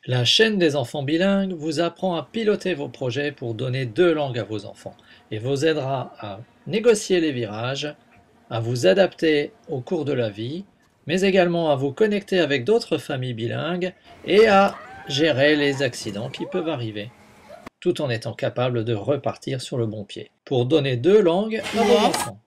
La chaîne des enfants bilingues vous apprend à piloter vos projets pour donner deux langues à vos enfants et vous aidera à négocier les virages, à vous adapter au cours de la vie, mais également à vous connecter avec d'autres familles bilingues et à gérer les accidents qui peuvent arriver, tout en étant capable de repartir sur le bon pied, pour donner deux langues à vos Yes. enfants.